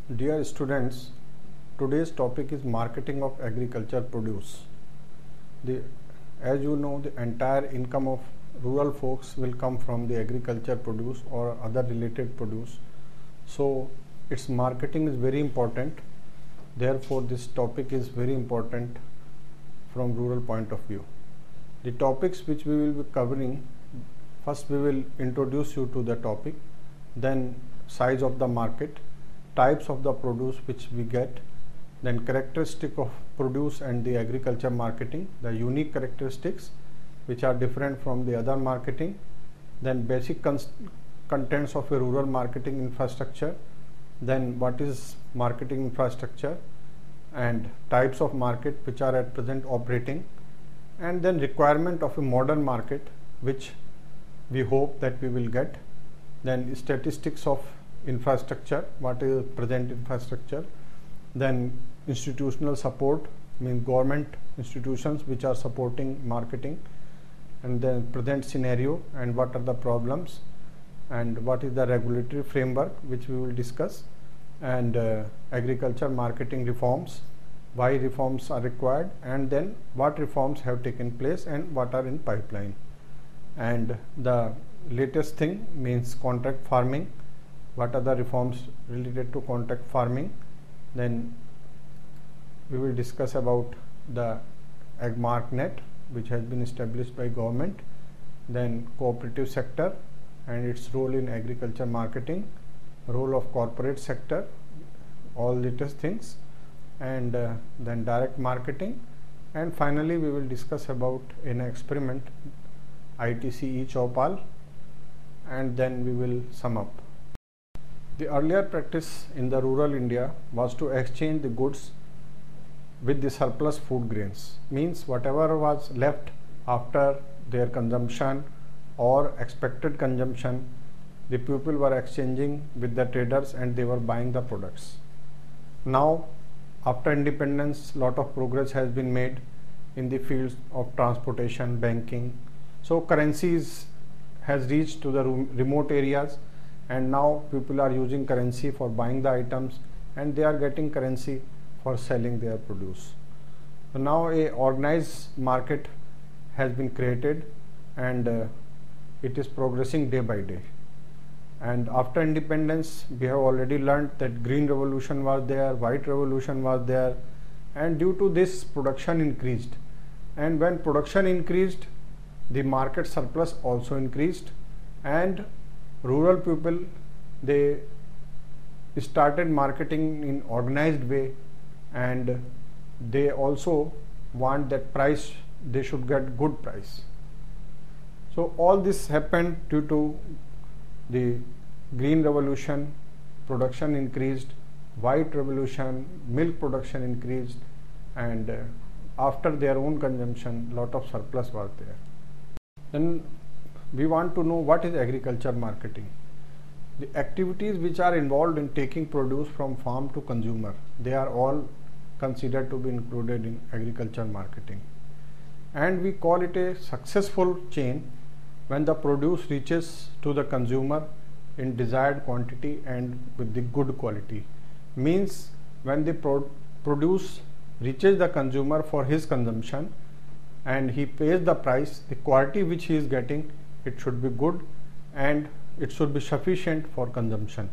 Dear students, today's topic is marketing of agriculture produce. As you know, the entire income of rural folks will come from the agriculture produce or other related produce. So its marketing is very important. Therefore, this topic is very important from rural point of view. The topics which we will be covering, first we will introduce you to the topic, then size of the market, types of the produce which we get, then characteristic of produce and the agriculture marketing, the unique characteristics which are different from the other marketing, then basic contents of a rural marketing infrastructure, then what is marketing infrastructure and types of market which are at present operating, and then requirement of a modern market which we hope that we will get, then statistics of infrastructure, what is present infrastructure, then institutional support, means government institutions which are supporting marketing, and then present scenario and what are the problems and what is the regulatory framework which we will discuss, and agriculture marketing reforms, why reforms are required, and then what reforms have taken place and what are in pipeline, and the latest thing means contract farming, what are the reforms related to contract farming, then we will discuss about the AgMarkNet which has been established by government, then cooperative sector and its role in agriculture marketing, role of corporate sector, all latest things, and then direct marketing, and finally we will discuss about an experiment ITC e-Choupal, and then we will sum up. The earlier practice in the rural India was to exchange the goods with the surplus food grains, means whatever was left after their consumption or expected consumption, the people were exchanging with the traders and they were buying the products. Now after independence, lot of progress has been made in the fields of transportation, banking, so currencies has reached to the remote areas, and now people are using currency for buying the items and they are getting currency for selling their produce. So now a organized market has been created and it is progressing day by day. And after independence, we have already learned that green revolution was there, white revolution was there, and due to this production increased, and when production increased, the market surplus also increased, and rural people, they started marketing in organized way, and they also want that price, they should get good price. So all this happened due to the green revolution, production increased, white revolution, milk production increased, and after their own consumption, lot of surplus was there. Then we want to know what is agriculture marketing. The activities which are involved in taking produce from farm to consumer, they are all considered to be included in agriculture marketing. And we call it a successful chain when the produce reaches to the consumer in desired quantity and with the good quality. Means when the produce reaches the consumer for his consumption and he pays the price, the quality which he is getting, it should be good and it should be sufficient for consumption.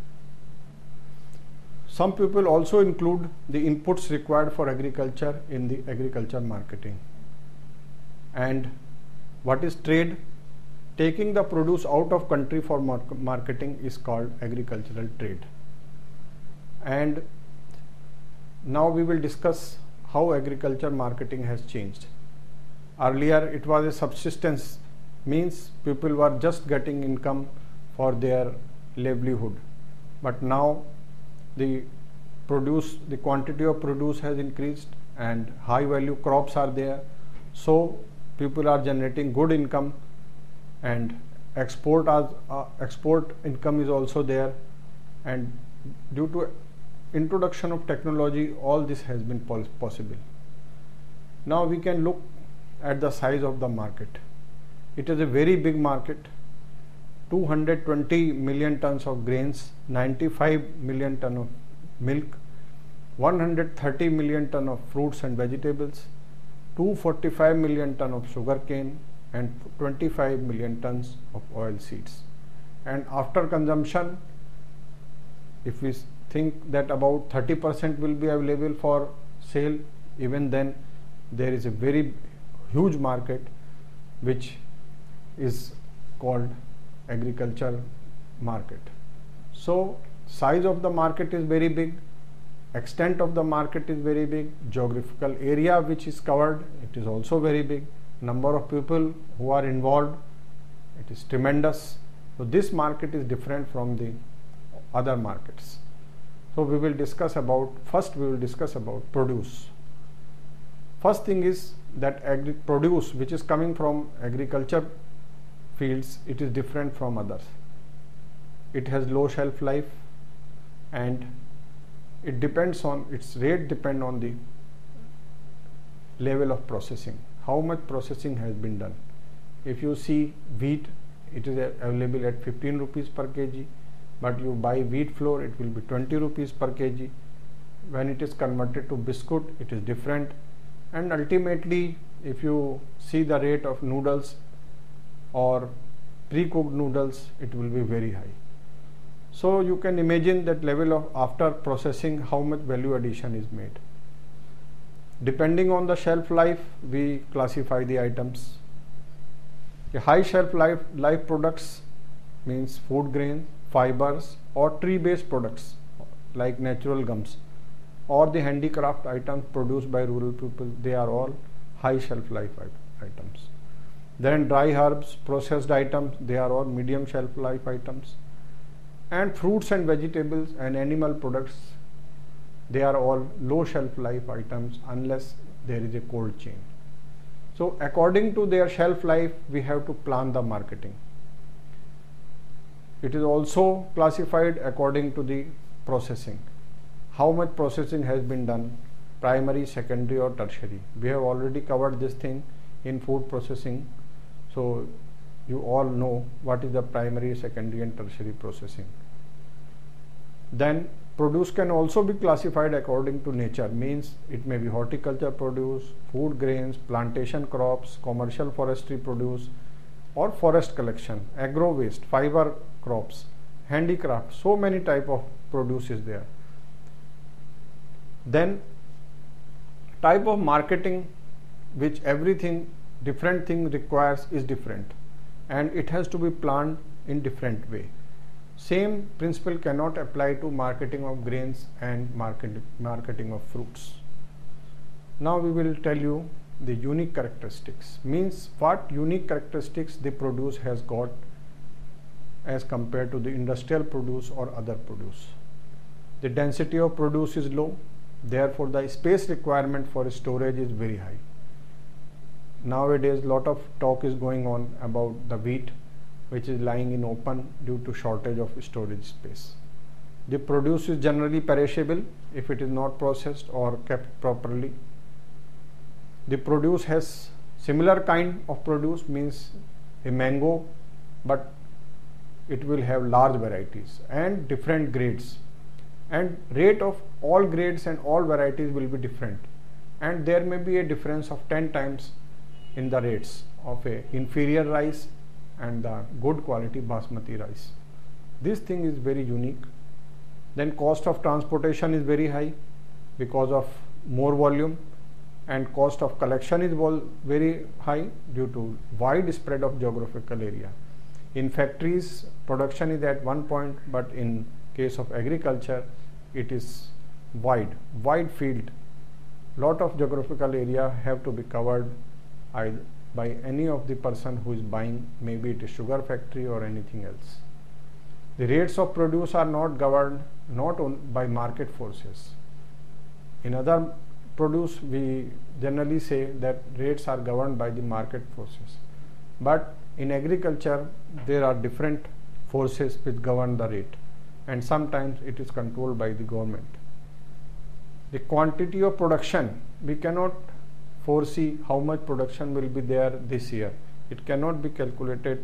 Some people also include the inputs required for agriculture in the agriculture marketing. And what is trade? Taking the produce out of country for marketing is called agricultural trade. And now we will discuss how agriculture marketing has changed. Earlier it was a subsistence, means people were just getting income for their livelihood, but now the quantity of produce has increased and high value crops are there, so people are generating good income, and export income is also there, and due to introduction of technology, all this has been possible. Now we can look at the size of the market. It is a very big market. 220 million tons of grains, 95 million ton of milk, 130 million ton of fruits and vegetables, 245 million ton of sugarcane, and 25 million tons of oil seeds. And after consumption, if we think that about 30% will be available for sale, even then there is a very huge market which is called agriculture market. So size of the market is very big, extent of the market is very big, geographical area which is covered, it is also very big, number of people who are involved, it is tremendous. So this market is different from the other markets. So we will discuss about, first we will discuss about produce. First thing is that produce which is coming from agriculture fields, it is different from others. It has low shelf life and it depends on, its rate depend on the level of processing, how much processing has been done. If you see wheat, it is available at 15 rupees per kg, but you buy wheat flour, it will be 20 rupees per kg. When it is converted to biscuit, it is different. And ultimately, if you see the rate of noodles or pre-cooked noodles, it will be very high. So you can imagine that level of after processing, how much value addition is made. Depending on the shelf life, we classify the items. The high shelf life products means food grains, fibers or tree-based products like natural gums, or the handicraft items produced by rural people, they are all high shelf life items. Then dry herbs, processed items, they are all medium shelf life items. And fruits and vegetables and animal products, they are all low shelf life items unless there is a cold chain. So according to their shelf life, we have to plan the marketing. It is also classified according to the processing. How much processing has been done, primary, secondary or tertiary. We have already covered this thing in food processing. So you all know what is the primary, secondary and tertiary processing. Then produce can also be classified according to nature, means it may be horticulture produce, food grains, plantation crops, commercial forestry produce or forest collection, agro waste, fiber crops, handicraft, so many type of produce is there. Then type of marketing which everything, different thing requires is different and it has to be planned in different way. Same principle cannot apply to marketing of grains and marketing of fruits. Now we will tell you the unique characteristics, means what unique characteristics the produce has got as compared to the industrial produce or other produce. The density of produce is low, therefore the space requirement for storage is very high. Nowadays lot of talk is going on about the wheat which is lying in open due to shortage of storage space. The produce is generally perishable if it is not processed or kept properly. The produce has similar kind of produce, means a mango, but it will have large varieties and different grades, and rate of all grades and all varieties will be different, and there may be a difference of 10 times in the rates of a inferior rice and the good quality basmati rice. This thing is very unique. Then cost of transportation is very high because of more volume, and cost of collection is very high due to wide spread of geographical area. In factories, production is at one point, but in case of agriculture, it is wide field. Lot of geographical area have to be covered either by any of the person who is buying, maybe it is sugar factory or anything else. The rates of produce are not governed by market forces. In other produce, we generally say that rates are governed by the market forces, but in agriculture there are different forces which govern the rate, and sometimes it is controlled by the government. The quantity of production, we cannot foresee how much production will be there this year. It cannot be calculated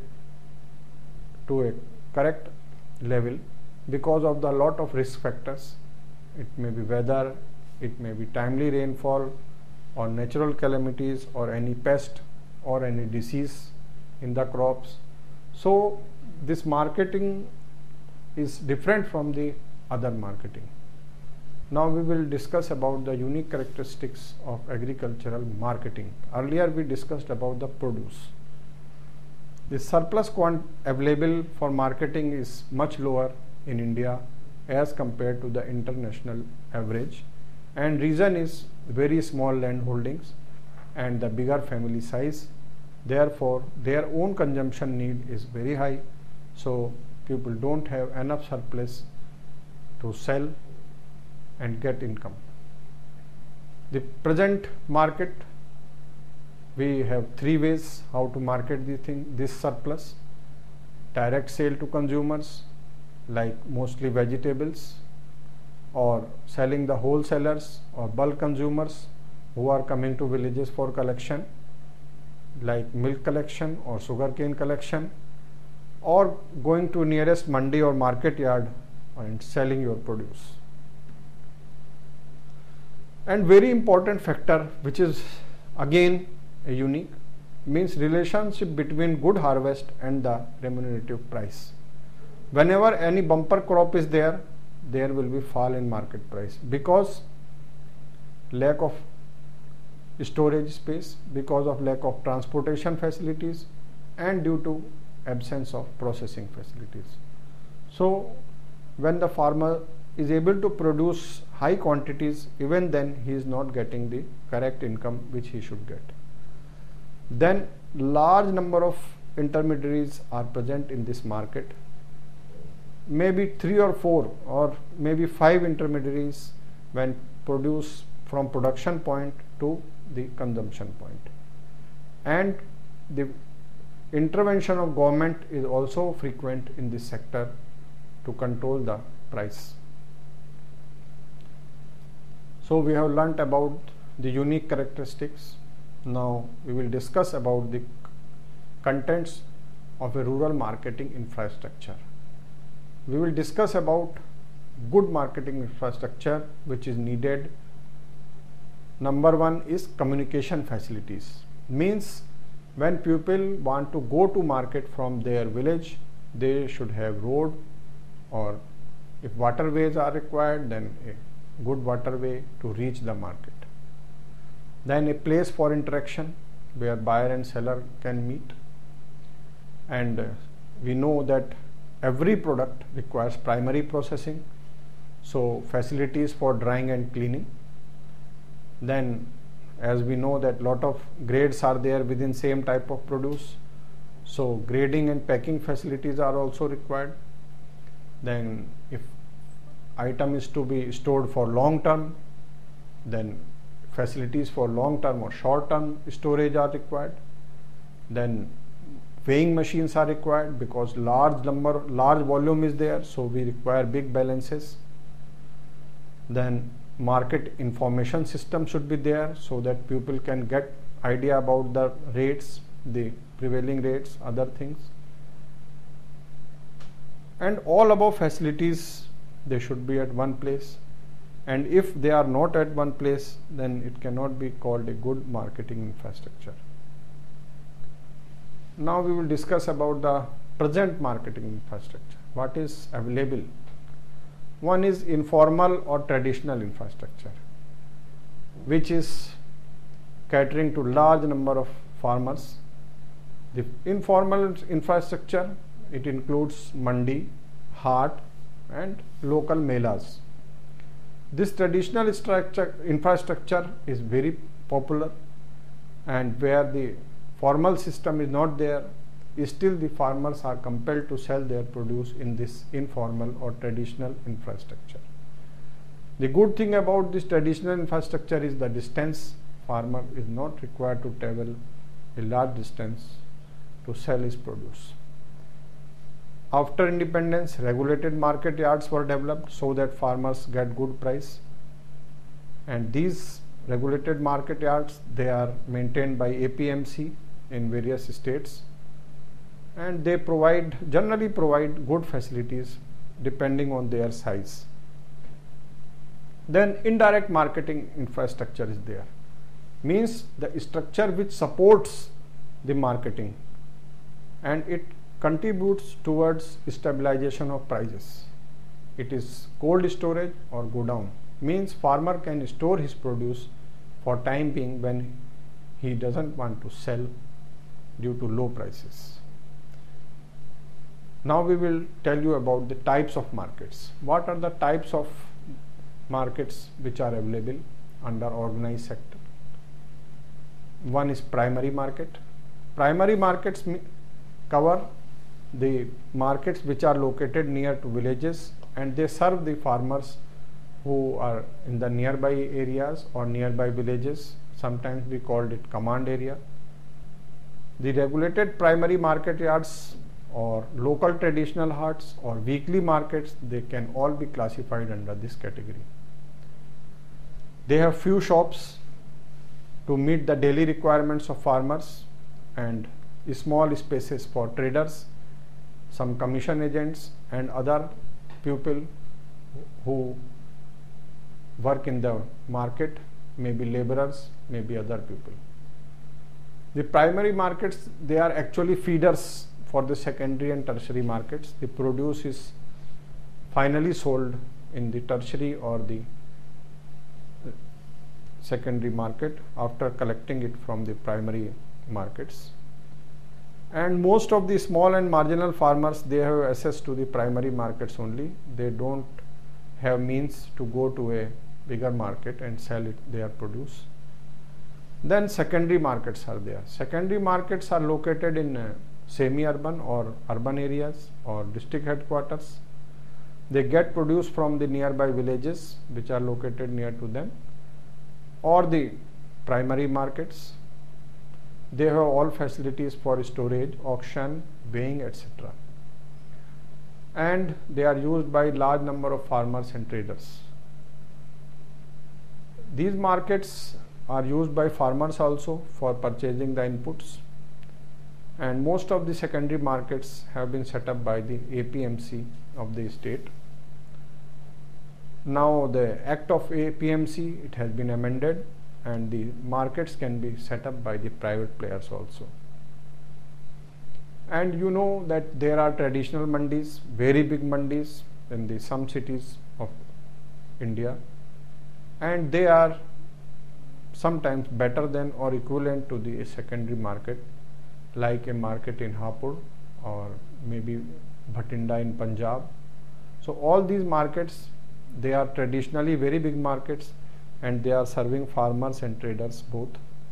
to a correct level because of the lot of risk factors. It may be weather, it may be timely rainfall or natural calamities or any pest or any disease in the crops. So this marketing is different from the other marketing. Now we will discuss about the unique characteristics of agricultural marketing. Earlier we discussed about the produce. The surplus available for marketing is much lower in India as compared to the international average, and reason is very small land holdings and the bigger family size. Therefore their own consumption need is very high, so people don't have enough surplus to sell and get income. The present market, we have three ways how to market this surplus. Direct sale to consumers, like mostly vegetables, or selling the wholesalers or bulk consumers who are coming to villages for collection, like milk collection or sugarcane collection, or going to nearest mandi or market yard and selling your produce. And very important factor, which is again a unique, means relationship between good harvest and the remunerative price. Whenever any bumper crop is there, there will be fall in market price because lack of storage space, because of lack of transportation facilities, and due to absence of processing facilities. So when the farmer is able to produce high quantities, even then he is not getting the correct income which he should get. Then large number of intermediaries are present in this market. Maybe 3 or 4 or maybe 5 intermediaries when produce from production point to the consumption point. And the intervention of government is also frequent in this sector to control the price. So we have learnt about the unique characteristics. Now we will discuss about the contents of a rural marketing infrastructure. We will discuss about good marketing infrastructure which is needed. Number one is communication facilities. Means when people want to go to market from their village, they should have road, or if waterways are required, then a good waterway to reach the market. Then a place for interaction where buyer and seller can meet. And we know that every product requires primary processing, so facilities for drying and cleaning. Then as we know that lot of grades are there within same type of produce, so grading and packing facilities are also required. Then if item is to be stored for long term, then facilities for long term or short term storage are required. Then weighing machines are required because large volume is there, so we require big balances. Then market information system should be there so that people can get idea about the rates, the prevailing rates, other things. And all above facilities, they should be at one place, and if they are not at one place, then it cannot be called a good marketing infrastructure. Now we will discuss about the present marketing infrastructure. What is available? One is informal or traditional infrastructure, which is catering to large number of farmers. The informal infrastructure, it includes mandi, hart, and local melas. This traditional infrastructure is very popular, and where the formal system is not there, still the farmers are compelled to sell their produce in this informal or traditional infrastructure. The good thing about this traditional infrastructure is the distance. Farmer is not required to travel a large distance to sell his produce. After independence, regulated market yards were developed so that farmers get good price, and these regulated market yards, they are maintained by APMC in various states, and they generally provide good facilities depending on their size. Then indirect marketing infrastructure is there, means the structure which supports the marketing and it contributes towards stabilization of prices. It is cold storage or godown, means farmer can store his produce for time being when he doesn't want to sell due to low prices. Now we will tell you about the types of markets. What are the types of markets which are available under organized sector? One is primary market. Primary markets cover the markets which are located near to villages and they serve the farmers who are in the nearby areas or nearby villages. Sometimes we called it command area. The regulated primary market yards or local traditional huts or weekly markets, they can all be classified under this category. They have few shops to meet the daily requirements of farmers and small spaces for traders, some commission agents and other people who work in the market, maybe laborers, maybe other people. The primary markets, they are actually feeders for the secondary and tertiary markets. The produce is finally sold in the tertiary or the secondary market after collecting it from the primary markets. And most of the small and marginal farmers, they have access to the primary markets only. They don't have means to go to a bigger market and sell their produce. Then secondary markets are there. Secondary markets are located in semi-urban or urban areas or district headquarters. They get produce from the nearby villages which are located near to them, or the primary markets. They have all facilities for storage, auction, weighing, etc. And they are used by large number of farmers and traders. These markets are used by farmers also for purchasing the inputs, and most of the secondary markets have been set up by the APMC of the state. Now the Act of APMC, it has been amended and the markets can be set up by the private players also. And you know that there are traditional mandis, very big mandis in some cities of India, and they are sometimes better than or equivalent to the secondary market, like a market in Hapur or maybe Bhatinda in Punjab. So all these markets, they are traditionally very big markets and they are serving farmers and traders both.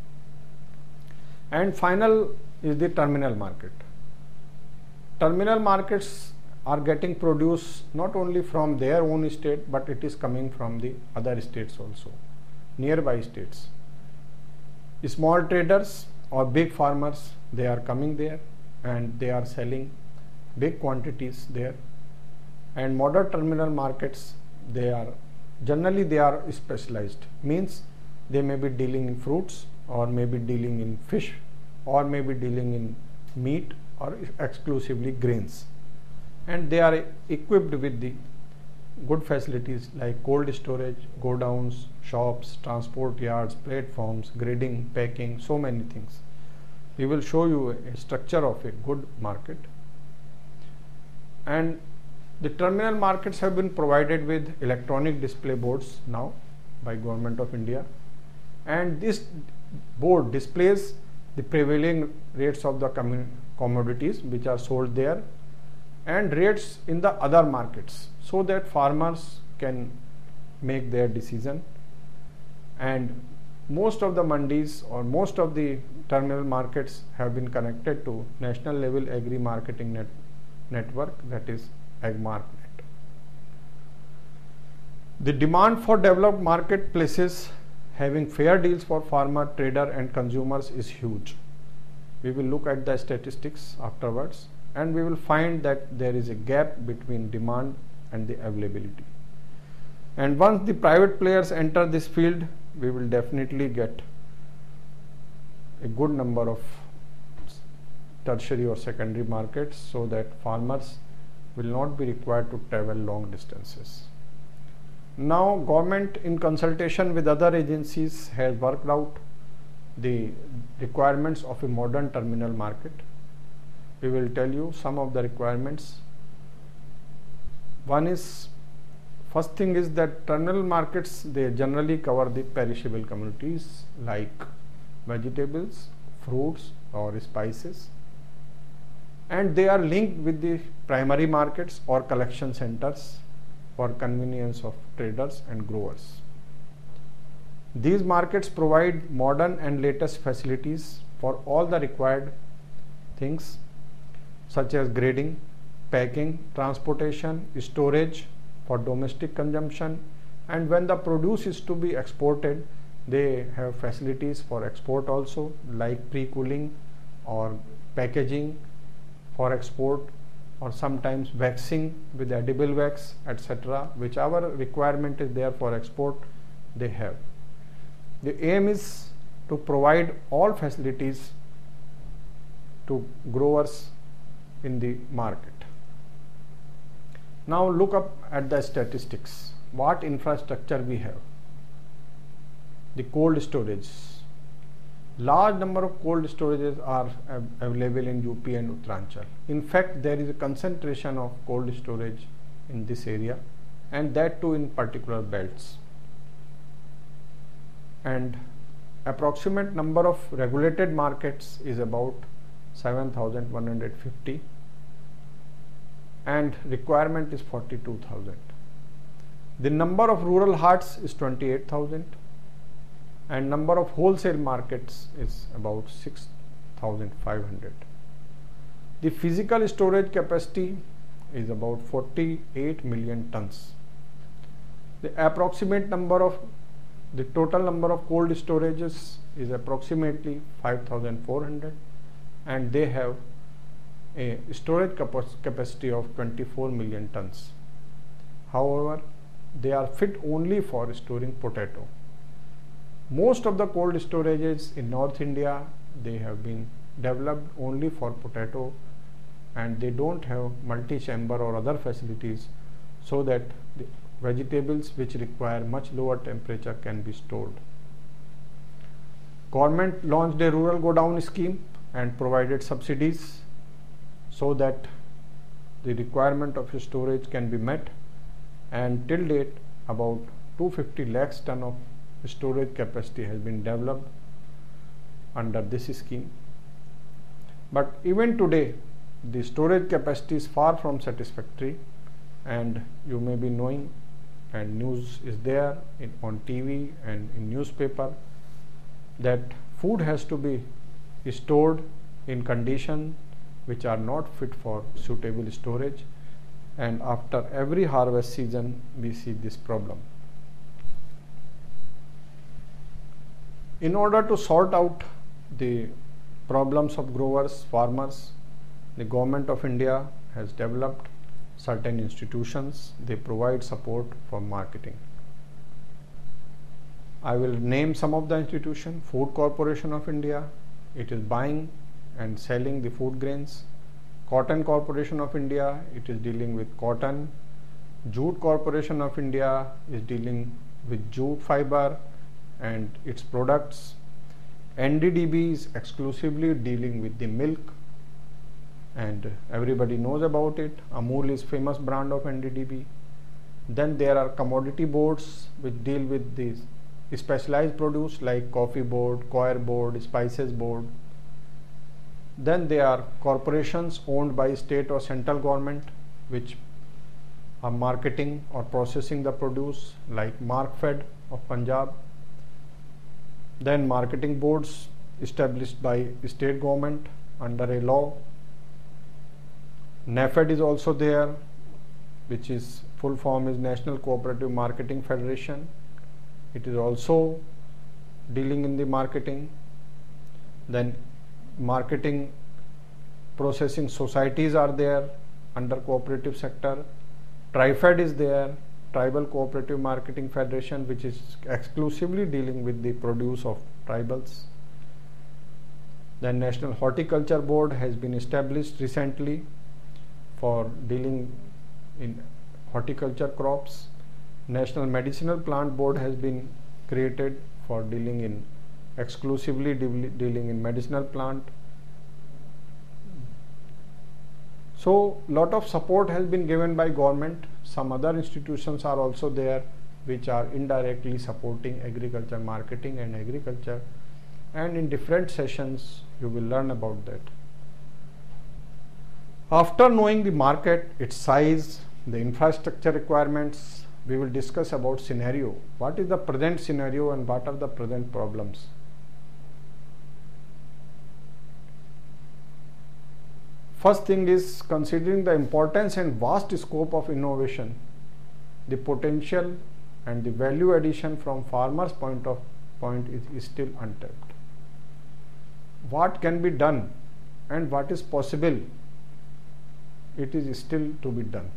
And final is the terminal market. Terminal markets are getting produce not only from their own state, but it is coming from the other states also, nearby states. Small traders or big farmers, they are coming there and they are selling big quantities there. And modern terminal markets, they are generally specialized, means they may be dealing in fruits or may be dealing in fish or may be dealing in meat or exclusively grains, and they are equipped with the good facilities like cold storage, godowns, shops, transport yards, platforms, grading, packing, so many things. We will show you a structure of a good market. And the terminal markets have been provided with electronic display boards now by Government of India, and this board displays the prevailing rates of the commodities which are sold there and rates in the other markets, so that farmers can make their decision. And most of the mandis or most of the terminal markets have been connected to national level agri marketing network, that is AgMarkNet. The demand for developed marketplaces having fair deals for farmer, trader and consumers is huge. We will look at the statistics afterwards, and we will find that there is a gap between demand and the availability. And once the private players enter this field, we will definitely get a good number of tertiary or secondary markets, so that farmers will not be required to travel long distances. Now government in consultation with other agencies has worked out the requirements of a modern terminal market. We will tell you some of the requirements. First thing is that terminal markets, they generally cover the perishable commodities like vegetables, fruits or spices, and they are linked with the primary markets or collection centers for convenience of traders and growers. These markets provide modern and latest facilities for all the required things such as grading, packing, transportation, storage for domestic consumption, and when the produce is to be exported, they have facilities for export also, like pre-cooling or packaging for export, or sometimes waxing with edible wax, etc. Whichever requirement is there for export, they have. The aim is to provide all facilities to growers in the market. Now look up at the statistics. What infrastructure we have? The cold storage. Large number of cold storages are available in UP and Uttaranchal. In fact, there is a concentration of cold storage in this area, and that too in particular belts. And approximate number of regulated markets is about 7,150, and requirement is 42,000. The number of rural haats is 28,000, and number of wholesale markets is about 6,500. The physical storage capacity is about 48 million tons. The total number of cold storages is approximately 5,400, and they have a storage capacity of 24 million tons. However, they are fit only for storing potato. Most of the cold storages in North India, they have been developed only for potato, and they don't have multi-chamber or other facilities so that the vegetables which require much lower temperature can be stored. Government launched a rural godown scheme and provided subsidies so that the requirement of storage can be met, and till date about 250 lakhs ton of storage capacity has been developed under this scheme. But even today the storage capacity is far from satisfactory, and you may be knowing, and news is there on TV and in newspaper, that food has to be stored in condition which are not fit for suitable storage, and after every harvest season we see this problem. In order to sort out the problems of growers, farmers, the Government of India has developed certain institutions. They provide support for marketing. I will name some of the institutions. Food Corporation of India, it is buying and selling the food grains. Cotton Corporation of India, it is dealing with cotton. Jute Corporation of India is dealing with jute fiber and its products. NDDB is exclusively dealing with the milk, and everybody knows about it. Amul is famous brand of NDDB. Then there are commodity boards which deal with these specialized produce like coffee board, coir board, spices board. Then there are corporations owned by state or central government which are marketing or processing the produce, like Markfed of Punjab. Then marketing boards established by state government under a law. NAFED is also there, which is full form is National Cooperative Marketing Federation. It is also dealing in the marketing. Then marketing processing societies are there under cooperative sector. TriFed is there, Tribal Cooperative Marketing Federation, which is exclusively dealing with the produce of tribals. The National Horticulture Board has been established recently for dealing in horticulture crops. National Medicinal Plant Board has been created for exclusively dealing in medicinal plant. So lot of support has been given by government. Some other institutions are also there which are indirectly supporting agriculture marketing and agriculture, and in different sessions you will learn about that. After knowing the market, its size, the infrastructure requirements, we will discuss about scenario. What is the present scenario and what are the present problems? First thing is, considering the importance and vast scope of innovation, the potential and the value addition from farmers' point is still untapped. What can be done and what is possible, it is still to be done.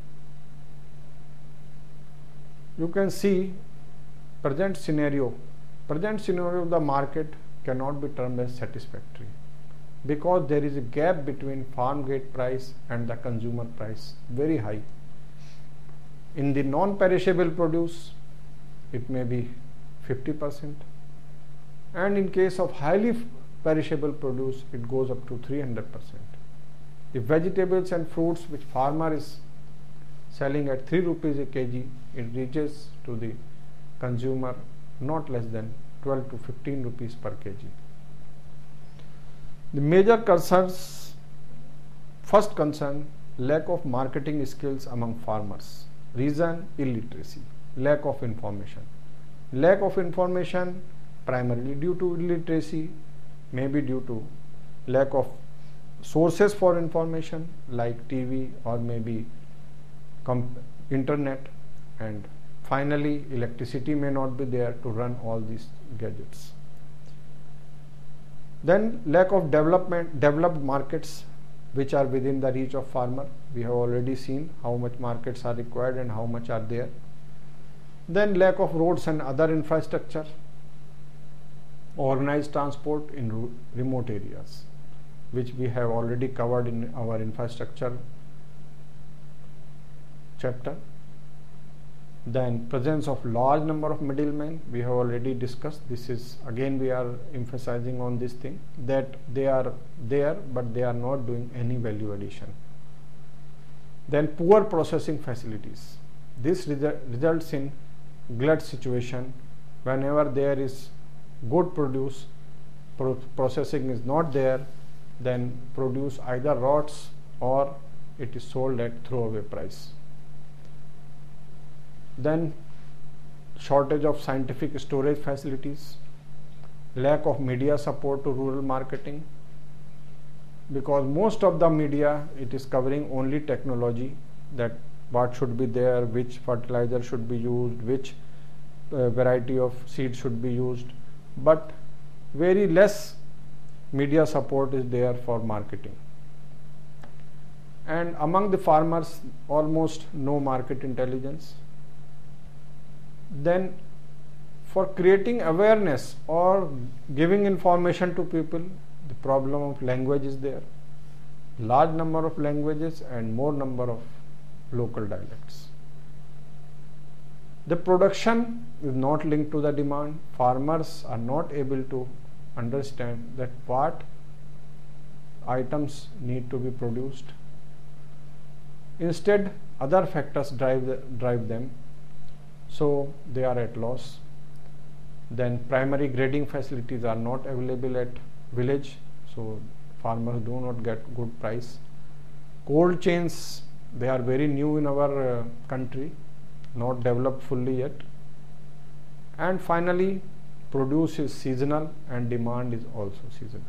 You can see present scenario of the market cannot be termed as satisfactory, because there is a gap between farm gate price and the consumer price, very high. In the non-perishable produce, it may be 50%, and in case of highly perishable produce, it goes up to 300%. The vegetables and fruits which farmer is selling at 3 rupees a kg, it reaches to the consumer not less than 12 to 15 rupees per kg. The major concerns, first concern, lack of marketing skills among farmers. Reason, illiteracy, lack of information. Lack of information primarily due to illiteracy, maybe due to lack of sources for information like TV or maybe internet, and finally electricity may not be there to run all these gadgets. Then lack of developed markets which are within the reach of farmer. We have already seen how much markets are required and how much are there. Then lack of roads and other infrastructure, organized transport in remote areas, which we have already covered in our infrastructure chapter. Then presence of large number of middlemen, we have already discussed. This is again we are emphasizing on this thing, that they are there but they are not doing any value addition. Then poor processing facilities. This results in glut situation. Whenever there is good produce, processing is not there, then produce either rots or it is sold at throwaway price. Then shortage of scientific storage facilities, lack of media support to rural marketing, because most of the media, it is covering only technology, that what should be there, which fertilizer should be used, which variety of seed should be used, but very less media support is there for marketing. And among the farmers, almost no market intelligence. Then for creating awareness or giving information to people, the problem of language is there. Large number of languages and more number of local dialects. The production is not linked to the demand. Farmers are not able to understand that what items need to be produced. Instead, other factors drive them. So they are at loss. Then primary grading facilities are not available at village, so farmers do not get good price. Cold chains, they are very new in our country, not developed fully yet. And finally, produce is seasonal and demand is also seasonal.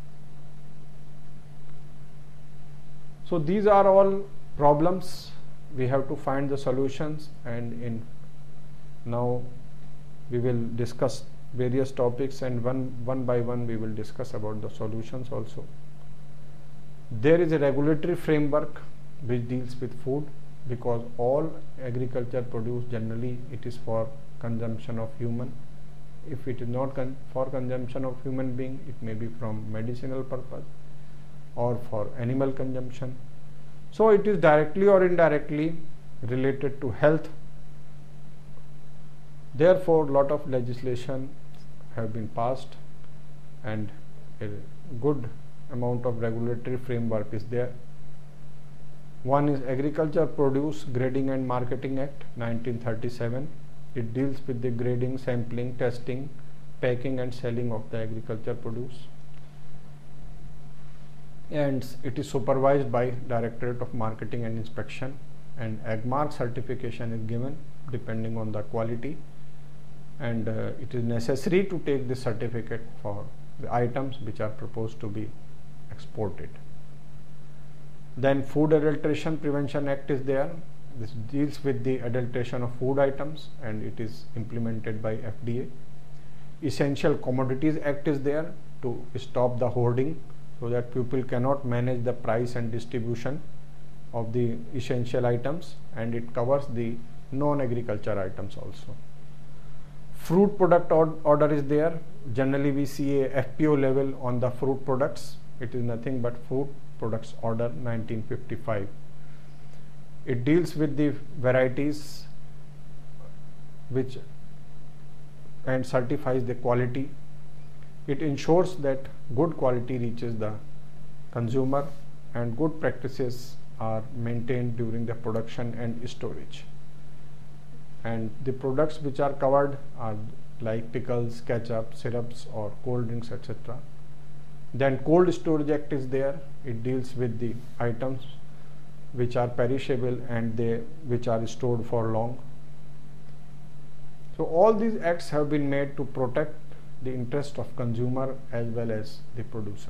So these are all problems. We have to find the solutions, and now we will discuss various topics, and one by one we will discuss about the solutions also. There is a regulatory framework which deals with food, because all agriculture produce generally it is for consumption of human. If it is not for consumption of human being, it may be from medicinal purpose or for animal consumption. So it is directly or indirectly related to health Therefore, lot of legislation have been passed and a good amount of regulatory framework is there. One is Agriculture Produce Grading and Marketing Act 1937. It deals with the grading, sampling, testing, packing and selling of the agriculture produce, and it is supervised by Directorate of Marketing and Inspection, and AgMark certification is given depending on the quality, and it is necessary to take this certificate for the items which are proposed to be exported. Then Food Adulteration Prevention Act is there. This deals with the adulteration of food items and it is implemented by FDA. Essential Commodities Act is there to stop the hoarding so that people cannot manage the price and distribution of the essential items, and it covers the non-agriculture items also. Fruit product order is there. Generally we see a FPO level on the fruit products. It is nothing but Fruit Products Order 1955. It deals with the varieties which and certifies the quality. It ensures that good quality reaches the consumer and good practices are maintained during the production and storage. And the products which are covered are like pickles, ketchup, syrups or cold drinks, etc. Then Cold Storage Act is there. It deals with the items which are perishable and which are stored for long. So all these acts have been made to protect the interest of consumer as well as the producer.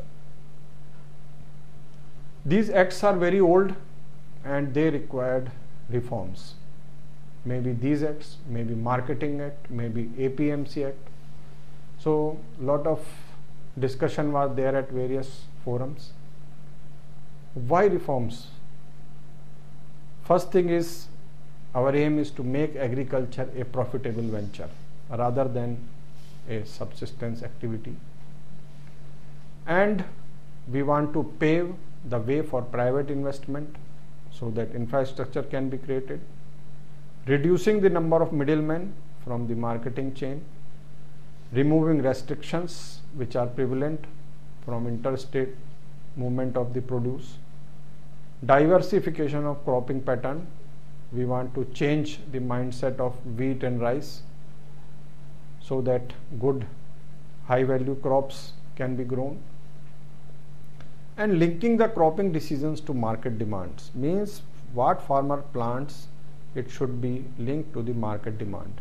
These acts are very old and they required reforms. Maybe these acts, maybe Marketing Act, maybe APMC Act. So lot of discussion was there at various forums. Why reforms? First thing is, our aim is to make agriculture a profitable venture rather than a subsistence activity, and we want to pave the way for private investment so that infrastructure can be created, reducing the number of middlemen from the marketing chain, removing restrictions which are prevalent from interstate movement of the produce, diversification of cropping pattern. We want to change the mindset of wheat and rice so that good high value crops can be grown, and linking the cropping decisions to market demands means what farmer plants, it should be linked to the market demand.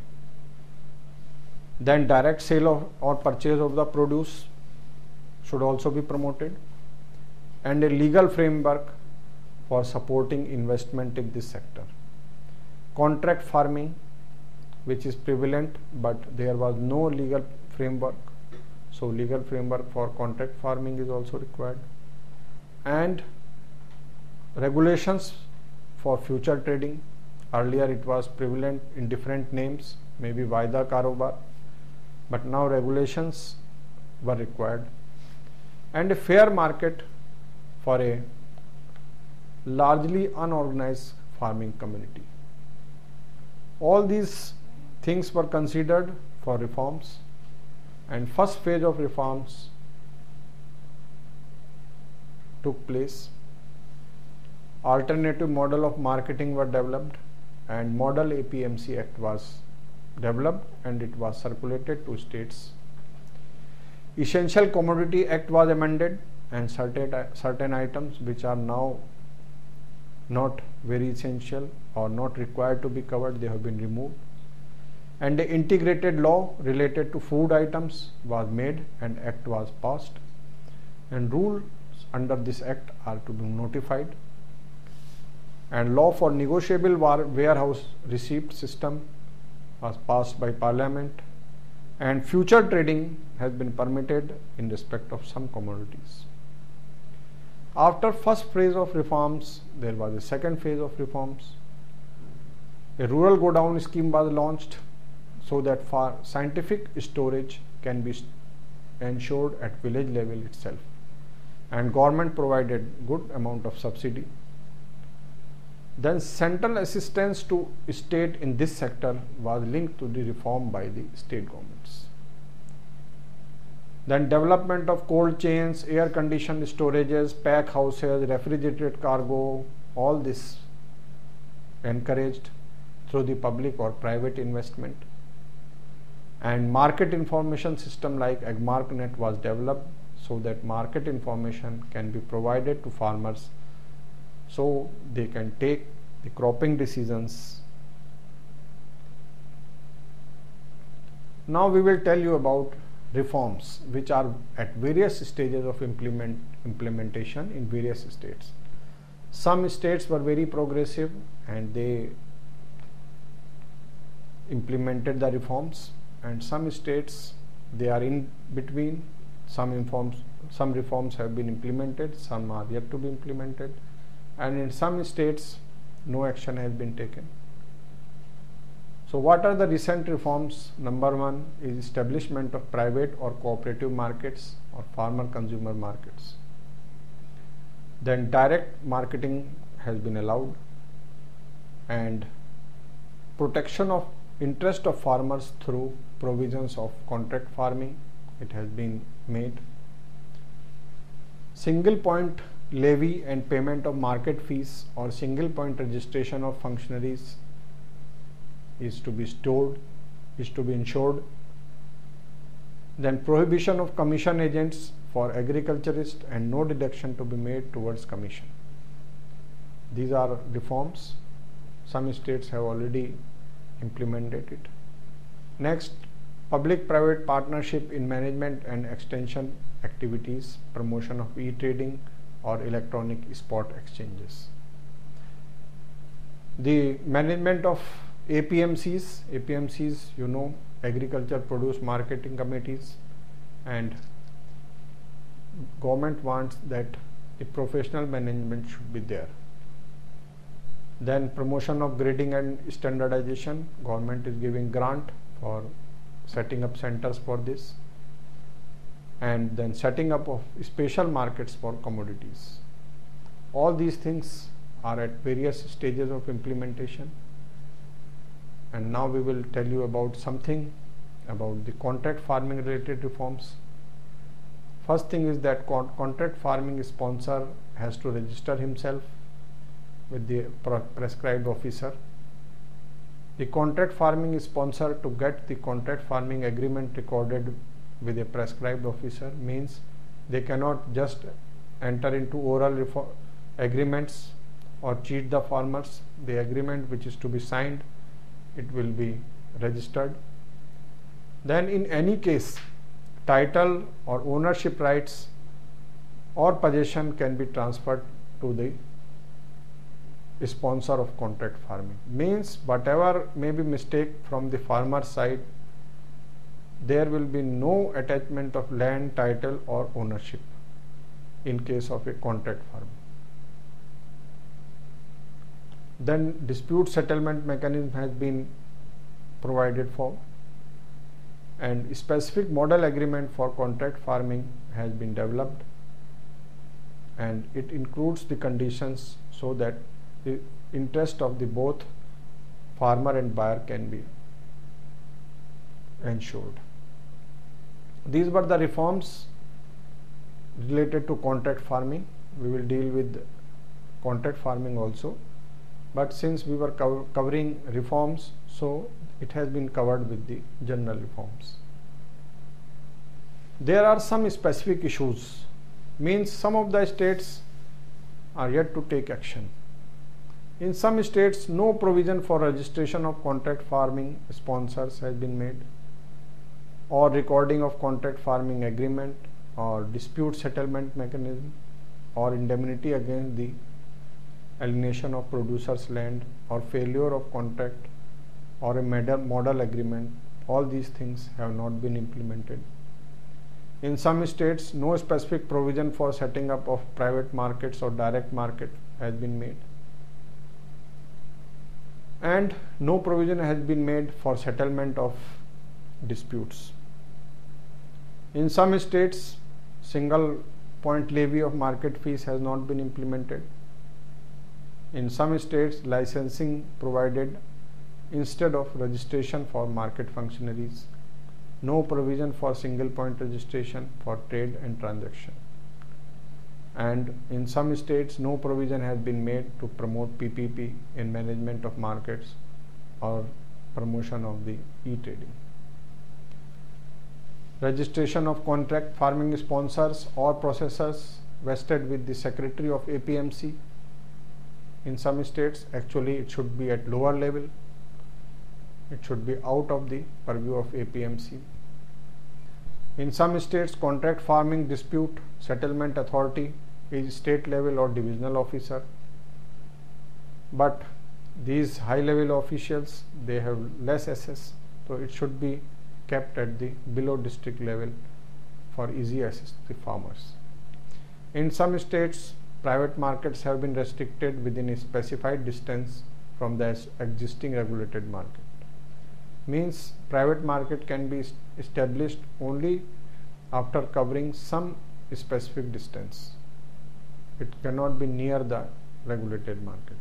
Then direct sale of or purchase of the produce should also be promoted, and a legal framework for supporting investment in this sector. Contract farming, which is prevalent, but there was no legal framework, so legal framework for contract farming is also required, and regulations for future trading. Earlier it was prevalent in different names, maybe Vaida Karobar, but now regulations were required, and a fair market for a largely unorganized farming community. All these things were considered for reforms, and first phase of reforms took place. Alternative model of marketing were developed, and Model APMC Act was developed and it was circulated to states. Essential Commodity Act was amended, and certain items which are now not very essential or not required to be covered, they have been removed, and the integrated law related to food items was made and act was passed, and rules under this act are to be notified, and law for negotiable warehouse receipt system was passed by Parliament, and future trading has been permitted in respect of some commodities. After first phase of reforms, there was a second phase of reforms. A rural go-down scheme was launched so that for scientific storage can be ensured at village level itself, and government provided good amount of subsidy. Then central assistance to state in this sector was linked to the reform by the state governments. Then development of cold chains, air conditioned storages, pack houses, refrigerated cargo, all this encouraged through the public or private investment. And market information system like AgMarkNet was developed so that market information can be provided to farmers so they can take the cropping decisions. Now we will tell you about reforms which are at various stages of implementation in various states. Some states were very progressive and they implemented the reforms, and some states they are in between. Some reforms have been implemented, some are yet to be implemented, and in some states no action has been taken. So what are the recent reforms? Number one is establishment of private or cooperative markets or farmer consumer markets. Then direct marketing has been allowed, and protection of interest of farmers through provisions of contract farming, it has been made. Single point levy and payment of market fees or single point registration of functionaries is to be ensured. Then prohibition of commission agents for agriculturists and no deduction to be made towards commission. These are reforms. Some states have already implemented it. Next, public-private partnership in management and extension activities, promotion of e-trading or electronic spot exchanges. The management of APMCs, you know, agriculture produce marketing committees, and government wants that the professional management should be there. Then promotion of grading and standardization, government is giving grant for setting up centers for this, and then setting up of special markets for commodities. All these things are at various stages of implementation, and now we will tell you about something about the contract farming related reforms. First thing is that contract farming sponsor has to register himself with the prescribed officer. The contract farming sponsor, to get the contract farming agreement recorded with a prescribed officer, means they cannot just enter into oral agreements or cheat the farmers. The agreement which is to be signed, it will be registered. Then in any case, title or ownership rights or possession can be transferred to the sponsor of contract farming. Means whatever may be mistake from the farmer side, there will be no attachment of land, title or ownership in case of a contract farming. Then dispute settlement mechanism has been provided for, and specific model agreement for contract farming has been developed, and it includes the conditions so that the interest of the both farmer and buyer can be ensured. These were the reforms related to contract farming. We will deal with contract farming also, but since we were covering reforms, so it has been covered with the general reforms. There are some specific issues, means some of the states are yet to take action. In some states, no provision for registration of contract farming sponsors has been made, or recording of contract farming agreement, or dispute settlement mechanism, or indemnity against the alienation of producer's land, or failure of contract, or a model agreement. All these things have not been implemented. In some states, no specific provision for setting up of private markets or direct market has been made, and no provision has been made for settlement of disputes. In some states, single point levy of market fees has not been implemented. In some states, licensing provided instead of registration for market functionaries. No provision for single point registration for trade and transaction. And in some states, no provision has been made to promote PPP in management of markets or promotion of the e-trading. Registration of contract farming sponsors or processors vested with the Secretary of APMC. In some states, actually it should be at lower level. It should be out of the purview of APMC. In some states, contract farming dispute settlement authority is state level or divisional officer. But these high level officials, they have less access, so it should be kept at the below district level for easy access to the farmers. In some states, private markets have been restricted within a specified distance from the existing regulated market. Means private market can be established only after covering some specific distance. It cannot be near the regulated market.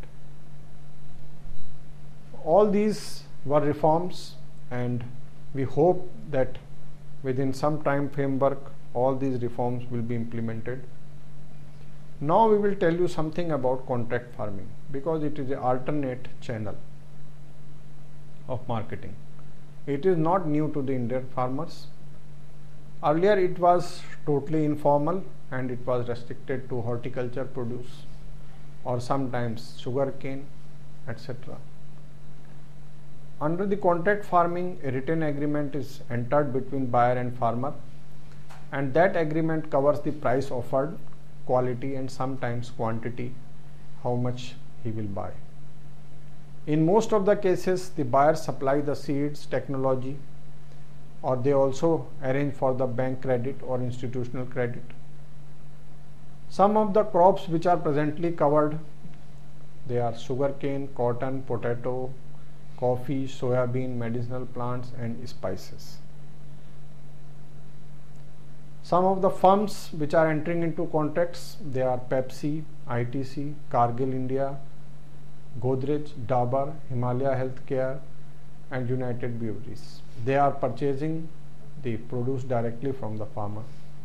All these were reforms, and we hope that within some time framework all these reforms will be implemented. Now we will tell you something about contract farming, because it is an alternate channel of marketing. It is not new to the Indian farmers. Earlier it was totally informal and it was restricted to horticulture produce or sometimes sugarcane, etc. Under the contract farming, a written agreement is entered between buyer and farmer, and that agreement covers the price offered, quality and sometimes quantity, how much he will buy. In most of the cases, the buyers supply the seeds, technology, or they also arrange for the bank credit or institutional credit. Some of the crops which are presently covered, they are sugarcane, cotton, potato, coffee, soya bean, medicinal plants and spices. Some of the firms which are entering into contracts, they are Pepsi, ITC, Cargill India, Godrej, Dabur, Himalaya Healthcare and United Breweries. They are purchasing the produce directly from the farmer.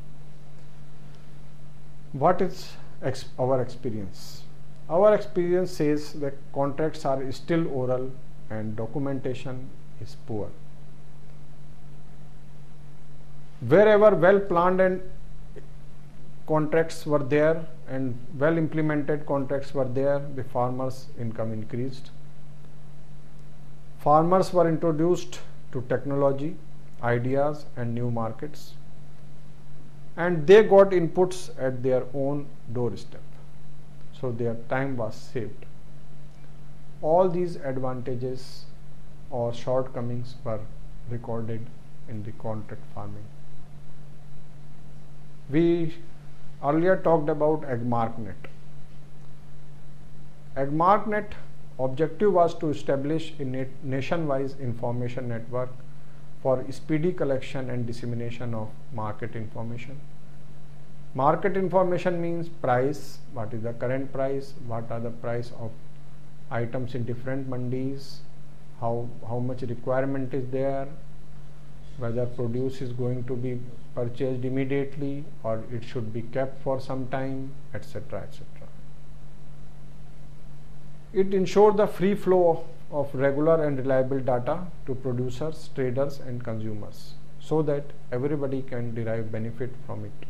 What is our experience? Our experience says that contracts are still oral and documentation is poor. Wherever well planned and contracts were there and well implemented contracts were there, the farmers' income increased. Farmers were introduced to technology, ideas and new markets, and they got inputs at their own doorstep, so their time was saved. All these advantages or shortcomings were recorded in the contract farming. We earlier talked about AgMarkNet. AgMarkNet objective was to establish a nationwide information network for speedy collection and dissemination of market information. Market information means price, what is the current price, what are the price of items in different mandis, how much requirement is there, whether produce is going to be purchased immediately or it should be kept for some time, etc., etc. It ensures the free flow of regular and reliable data to producers, traders and consumers, so that everybody can derive benefit from it.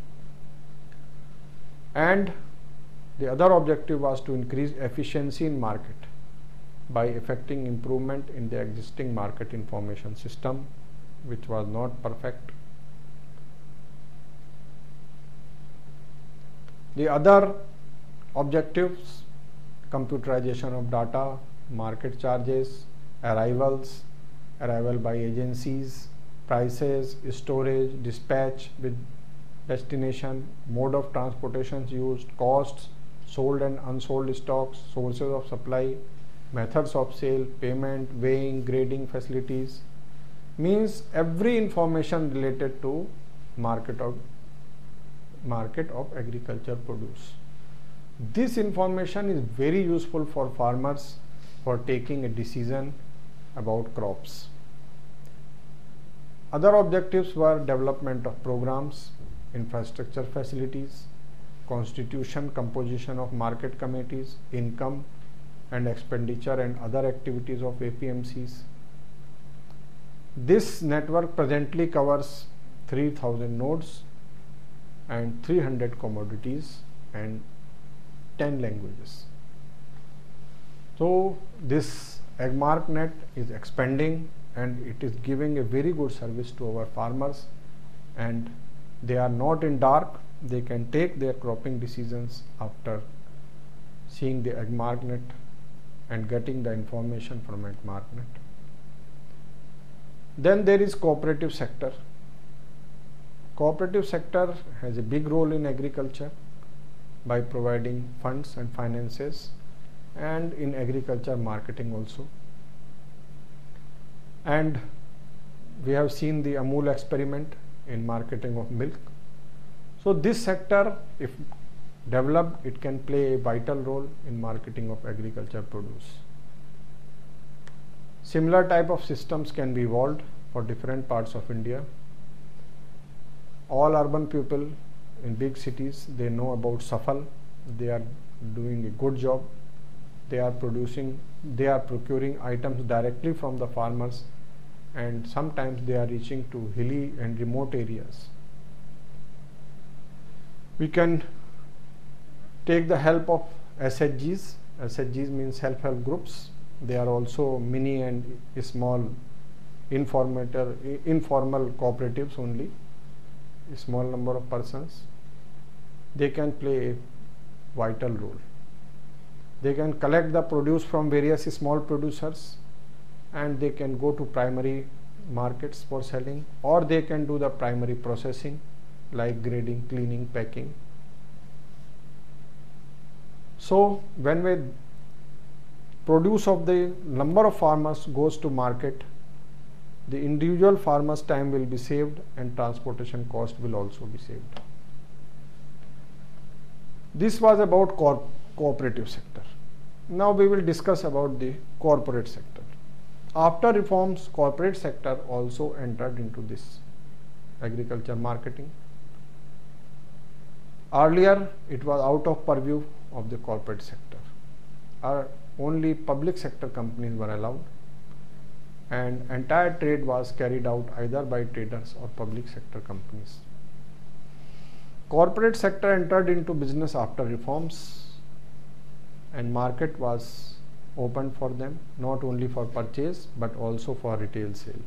And the other objective was to increase efficiency in market by effecting improvement in the existing market information system, which was not perfect. The other objectives: computerization of data, market charges, arrival by agencies, prices, storage, dispatch with destination, mode of transportations used, costs, sold and unsold stocks, sources of supply, methods of sale, payment, weighing, grading facilities. Means every information related to market of agriculture produce. This information is very useful for farmers for taking a decision about crops. Other objectives were development of programs, infrastructure facilities, constitution, composition of market committees, income and expenditure and other activities of APMCs. This network presently covers 3000 nodes and 300 commodities and 10 languages. So this AgMarkNet is expanding and it is giving a very good service to our farmers, and they are not in dark. They can take their cropping decisions after seeing the AgMarkNet and getting the information from AgMarkNet. Then there is cooperative sector. Cooperative sector has a big role in agriculture by providing funds and finances, and in agriculture marketing also. And we have seen the Amul experiment in marketing of milk. So this sector, if developed, it can play a vital role in marketing of agriculture produce. Similar type of systems can be evolved for different parts of India. All urban people in big cities, they know about Safal. They are doing a good job. They are procuring items directly from the farmers, and sometimes they are reaching to hilly and remote areas. We can take the help of SHGs. SHGs means self-help groups. They are also mini and small informal cooperatives only, a small number of persons. They can play a vital role. They can collect the produce from various small producers, and they can go to primary markets for selling, or they can do the primary processing like grading, cleaning, packing. So when we produce of the number of farmers goes to market, the individual farmer's time will be saved and transportation cost will also be saved. This was about cooperative sector. Now we will discuss about the corporate sector. After reforms, corporate sector also entered into this agriculture marketing. Earlier, it was out of purview of the corporate sector. Only public sector companies were allowed, and entire trade was carried out either by traders or public sector companies. Corporate sector entered into business after reforms, and market was opened for them, not only for purchase but also for retail sale.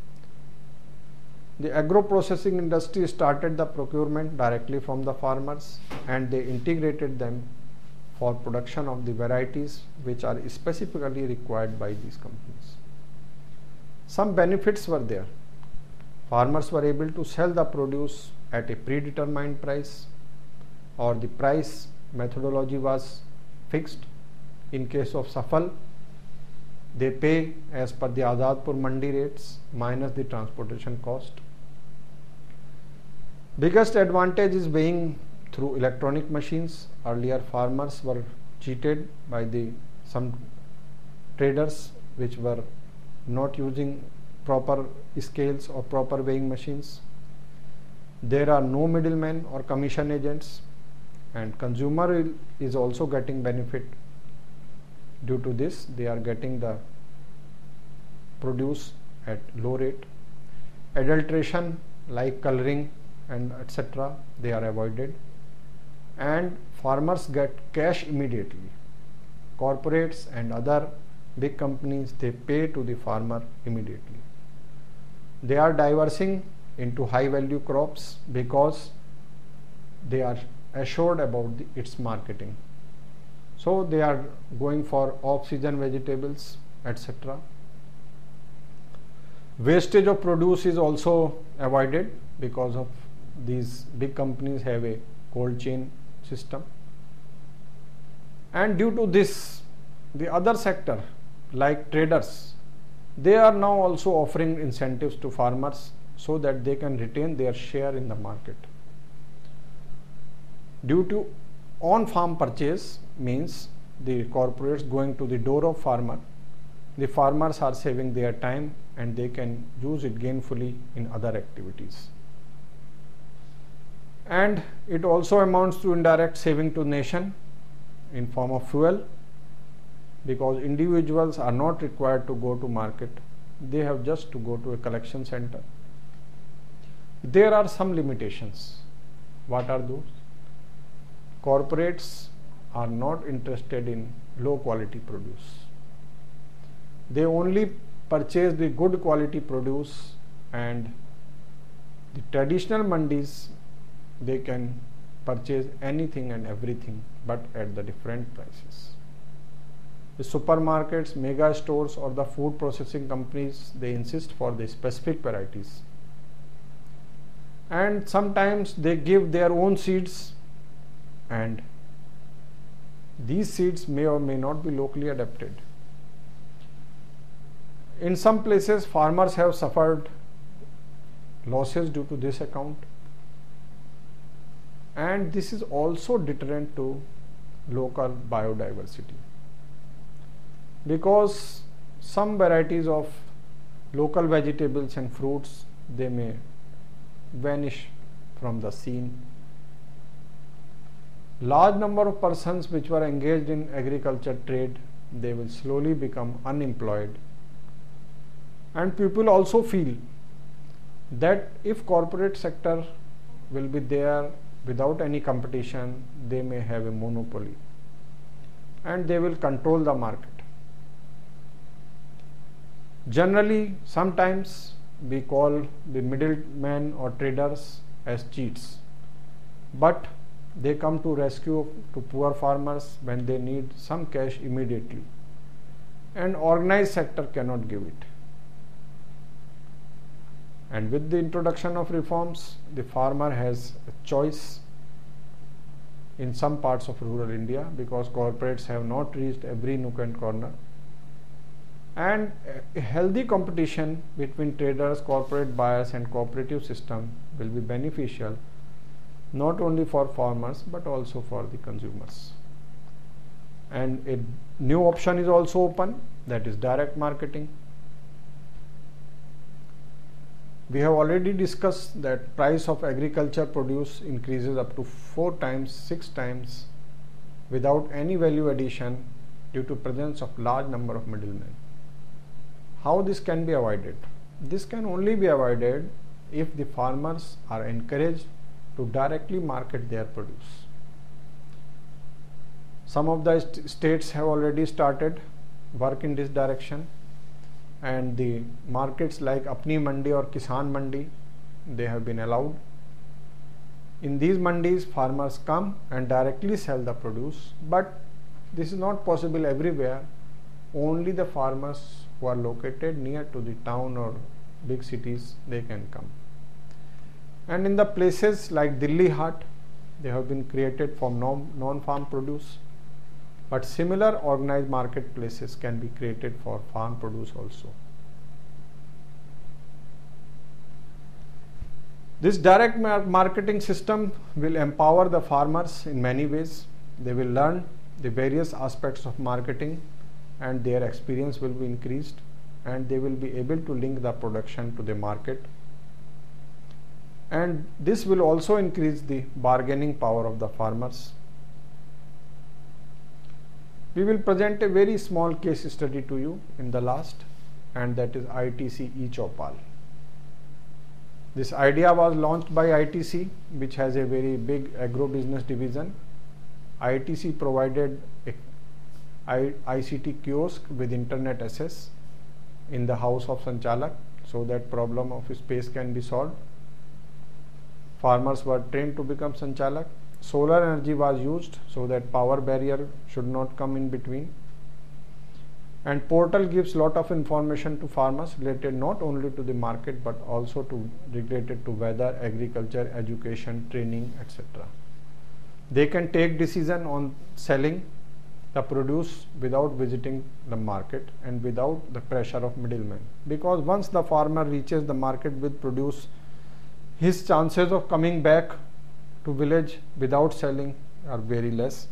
The agro-processing industry started the procurement directly from the farmers, and they integrated them for production of the varieties which are specifically required by these companies. Some benefits were there. Farmers were able to sell the produce at a predetermined price, or the price methodology was fixed. In case of Safal, they pay as per the Azadpur Mandi rates minus the transportation cost. Biggest advantage is being through electronic machines. Earlier farmers were cheated by some traders which were not using proper scales or proper weighing machines. There are no middlemen or commission agents, and consumer is also getting benefit. Due to this, they are getting the produce at low rate. Adulteration like coloring and etc., they are avoided, and farmers get cash immediately. Corporates and other big companies, they pay to the farmer immediately. They are diversing into high value crops because they are assured about its marketing. So they are going for off-season vegetables, etc. Wastage of produce is also avoided because of these big companies have a cold chain system. And due to this, the other sector like traders, they are now also offering incentives to farmers so that they can retain their share in the market. Due to On-farm purchase means the corporates going to the door of farmer. The farmers are saving their time and they can use it gainfully in other activities. And it also amounts to indirect saving to nation in form of fuel, because individuals are not required to go to market. They have just to go to a collection center. There are some limitations. What are those? Corporates are not interested in low quality produce. They only purchase the good quality produce, and the traditional mandis, they can purchase anything and everything but at the different prices. The supermarkets, mega stores or the food processing companies, they insist for the specific varieties. And sometimes they give their own seeds, and these seeds may or may not be locally adapted. In some places, farmers have suffered losses due to this account, and this is also deterrent to local biodiversity, because some varieties of local vegetables and fruits, they may vanish from the scene. Large number of persons which were engaged in agriculture trade, they will slowly become unemployed. And people also feel that if corporate sector will be there without any competition, they may have a monopoly and they will control the market. Generally, sometimes we call the middlemen or traders as cheats, but they come to rescue to poor farmers when they need some cash immediately, and organized sector cannot give it. And with the introduction of reforms, the farmer has a choice in some parts of rural India, because corporates have not reached every nook and corner. And a healthy competition between traders, corporate buyers and cooperative system will be beneficial not only for farmers but also for the consumers. And a new option is also open, that is direct marketing. We have already discussed that price of agriculture produce increases up to 4 times, 6 times without any value addition due to presence of large number of middlemen. How this can be avoided? This can only be avoided if the farmers are encouraged to directly market their produce. Some of the states have already started work in this direction, and the markets like Apni Mandi or Kisan Mandi, they have been allowed. In these mandis, farmers come and directly sell the produce, but this is not possible everywhere. Only the farmers who are located near to the town or big cities, they can come. And in the places like Delhi Haat, they have been created for non-farm produce, but similar organized marketplaces can be created for farm produce also. This direct marketing system will empower the farmers in many ways. They will learn the various aspects of marketing and their experience will be increased, and they will be able to link the production to the market. And this will also increase the bargaining power of the farmers. We will present a very small case study to you in the last, and that is ITC eChaupal. This idea was launched by ITC, which has a very big agro-business division. ITC provided a ICT kiosk with internet access in the house of Sanchalak, so that problem of space can be solved. Farmers were trained to become Sanchalak. Solar energy was used so that power barrier should not come in between. And portal gives lot of information to farmers related not only to the market but also related to weather, agriculture, education, training, etc. They can take decision on selling the produce without visiting the market and without the pressure of middlemen, because once the farmer reaches the market with produce, his chances of coming back to village without selling are very less.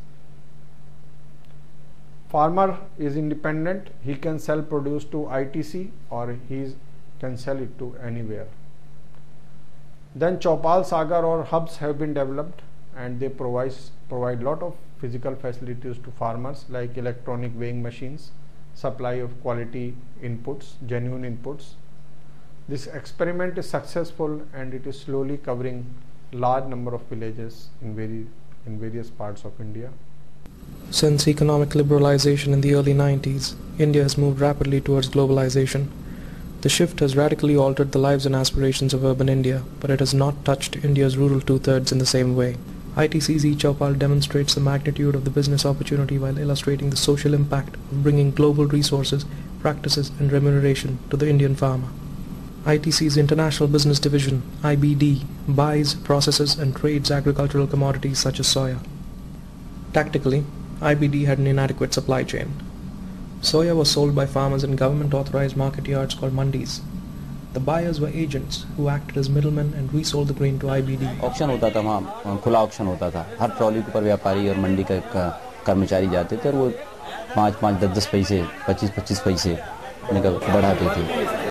Farmer is independent, he can sell produce to ITC or he can sell it to anywhere. Then Chaupal, Sagar or hubs have been developed and they provide lot of physical facilities to farmers like electronic weighing machines, supply of quality inputs, genuine inputs. This experiment is successful and it is slowly covering large number of villages in various parts of India. Since economic liberalization in the early 90s, India has moved rapidly towards globalization. The shift has radically altered the lives and aspirations of urban India, but it has not touched India's rural two-thirds in the same way. ITC's eChaupal demonstrates the magnitude of the business opportunity while illustrating the social impact of bringing global resources, practices and remuneration to the Indian farmer. ITC's International Business Division, IBD, buys, processes and trades agricultural commodities such as soya. Tactically, IBD had an inadequate supply chain. Soya was sold by farmers in government-authorized market yards called mandis. The buyers were agents who acted as middlemen and resold the grain to IBD. Auction होता था वहाँ, खुला auction होता था. हर trolley के ऊपर व्यापारी और मंडी का कर्मचारी जाते थे और वो 5-5, 10-10 पैसे, 25-25 पैसे बढ़ाते थे.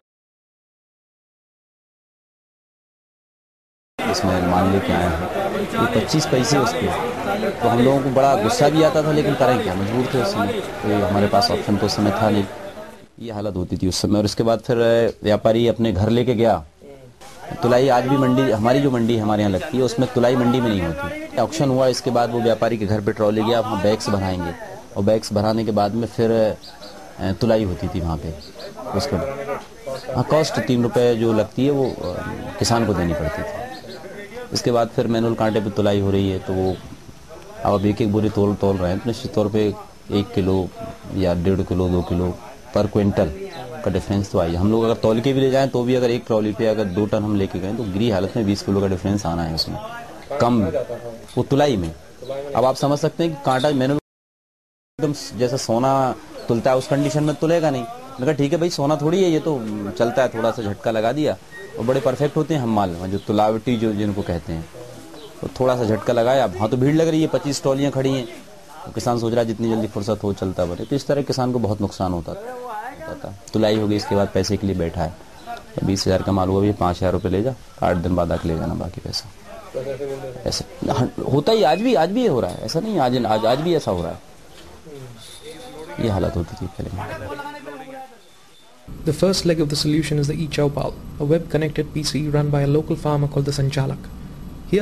इसमें मान लेके आए हैं ये 25 पैसे उसके, तो हम लोगों को बड़ा गुस्सा भी आता था, लेकिन करें क्या, मजबूर थे उस समय, तो हमारे पास ऑप्शन तो उस समय था नहीं. ये हालत होती थी उस समय. और इसके बाद फिर व्यापारी अपने घर लेके गया. तुलाई आज भी मंडी, हमारी जो मंडी हमारे यहाँ लगती है उसमें तुलाई मंडी में नहीं होती. ऑक्शन हुआ, इसके बाद वो व्यापारी के घर पे ट्रॉली गया, वहाँ बैग्स भराएंगे और बैग्स भराने के बाद में फिर तुलाई होती थी वहाँ पे. उसको हाँ कॉस्ट 3 रुपये जो लगती है वो किसान को देनी पड़ती थी. इसके बाद फिर मैनुअल कांटे पे तुलाई हो रही है, तो वो अब एक बोरी तोल रहे हैं, तो निश्चित तौर पे 1 किलो या 1.5 किलो 2 किलो पर क्विंटल का डिफरेंस तो आई. हम लोग अगर तौल के भी ले जाएं तो भी अगर एक ट्रॉली पे अगर 2 टन हम लेके गए तो गिरी हालत में 20 किलो का डिफरेंस आना है उसमें, कम वो तुलाई में. अब आप समझ सकते हैं कि कांटा मैनुअल एकदम जैसा सोना तुलता है उस कंडीशन में तुलेगा नहीं. मैंने कहा ठीक है भाई, सोना थोड़ी है, ये तो चलता है, थोड़ा सा झटका लगा दिया. और बड़े परफेक्ट होते हैं हम माल, जो तुलावटी जो जिनको कहते हैं, तो थोड़ा सा झटका लगाया. अब हाँ तो भीड़ लग रही है, 25 ट्रॉलियाँ खड़ी हैं, तो किसान सोच रहा है जितनी जल्दी फुर्सत हो चलता बने. तो इस तरह किसान को बहुत नुकसान होता था. तुलाई हो गई, इसके बाद पैसे के लिए बैठा है, 20,000 का माल हुआ, भी 5,000 रुपये ले जा, 8 दिन बाद आके ले जाना बाकी पैसा. ऐसे होता ही आज भी ये हो रहा है, ऐसा नहीं आज भी ऐसा हो रहा है. ये हालत होती थी पहले. The first leg of the solution is the eChaupal, a web-connected PC run by a local farmer called the Sanchalak. Here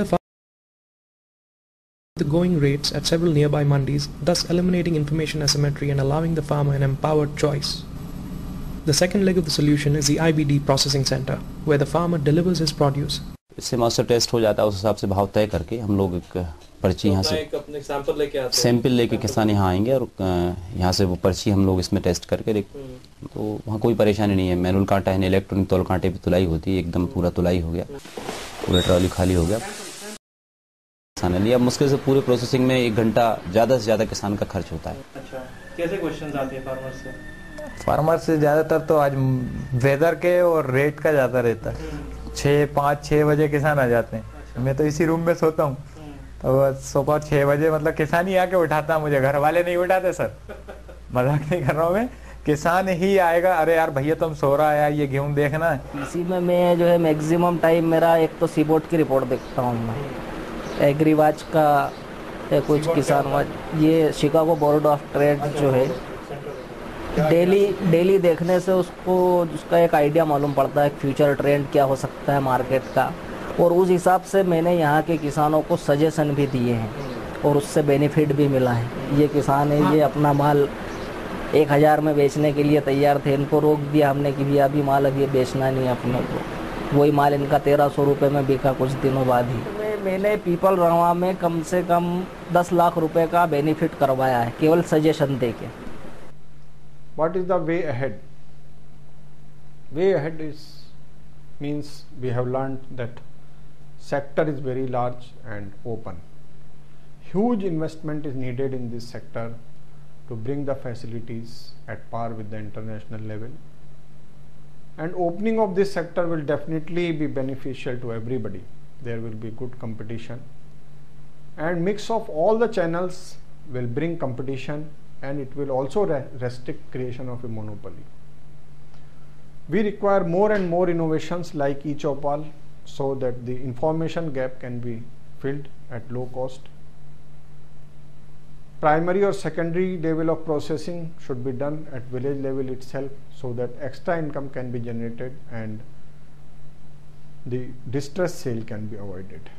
the going rates at several nearby mandis, thus eliminating information asymmetry and allowing the farmer an empowered choice. The second leg of the solution is the IBD processing center, where the farmer delivers his produce. इससे master test हो जाता है, उस हिसाब से भाव तय करके हम लोग एक पर्ची यहाँ से सैंपल लेके किसान यहाँ आएंगे और यहाँ से वो पर्ची हम लोग इसमें टेस्ट करके तो वहाँ कोई परेशानी नहीं है. मैनुअल कांटा है, इलेक्ट्रॉनिक तौल कांटे पे तुलाई होती है, एकदम पूरा तुलाई हो गया, पूरा ट्रॉली खाली हो गया. किसान ने लिया, मुश्किल से पूरे प्रोसेसिंग में 1 घंटा ज़्यादा से ज़्यादा किसान का खर्च होता है. अच्छा, कैसे क्वेश्चंस आते हैं फार्मर से ज़्यादातर तो आज वेदर के और रेट का ज़्यादा रहता है. 5-6 बजे किसान आ जाते हैं. मैं तो इसी रूम में सोता हूँ, तो सुबह 6 बजे मतलब किसान ही आके उठाता, मुझे घर वाले नहीं उठाते सर, मजाक नहीं कर रहा हूँ मैं, किसान ही आएगा. अरे यार भैया तुम सो रहा है, ये गेहूँ देखना है. इसी में मैं जो है मैक्सिमम टाइम मेरा एक तो सीबोर्ड की रिपोर्ट देखता हूँ मैं, एग्रीवाच का या कुछ किसान वाच, ये शिकागो बोर्ड ऑफ ट्रेड जो है, डेली देखने से उसका एक आइडिया मालूम पड़ता है फ्यूचर ट्रेंड क्या हो सकता है मार्केट का. और उस हिसाब से मैंने यहाँ के किसानों को सजेशन भी दिए हैं और उससे बेनिफिट भी मिला है. ये किसान है, ये अपना माल 1,000 में बेचने के लिए तैयार थे, इनको रोक दिया हमने कि भैया अभी माल अभी बेचना नहीं अपने को. वही माल इनका 1,300 रुपये में बिका कुछ दिनों बाद ही. मैंने पीपल रवा में कम से कम 10 लाख रुपए का बेनिफिट करवाया है केवल सजेशन दे के. What is the way ahead? Way ahead means we have learned that sector is very large and open. Huge investment is needed in this sector to bring the facilities at par with the international level. And opening of this sector will definitely be beneficial to everybody. There will be good competition. and mix of all the channels will bring competition, and it will also restrict creation of a monopoly. We require more and more innovations like eChoupal so that the information gap can be filled at low cost. Primary or secondary level of processing should be done at village level itself so that extra income can be generated and the distress sale can be avoided.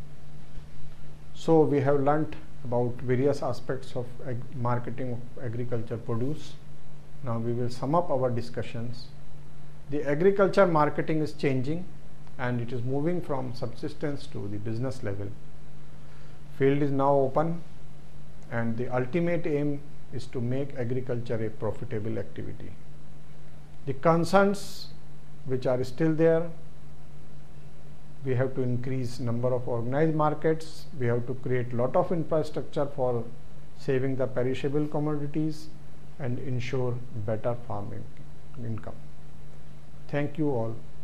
So we have learnt about various aspects of marketing of agriculture produce. Now we will sum up our discussions. The agriculture marketing is changing and it is moving from subsistence to the business level. Field is now open and the ultimate aim is to make agriculture a profitable activity. The concerns which are still there: we have to increase number of organized markets, we have to create lot of infrastructure for saving the perishable commodities and ensure better farming income. Thank you all.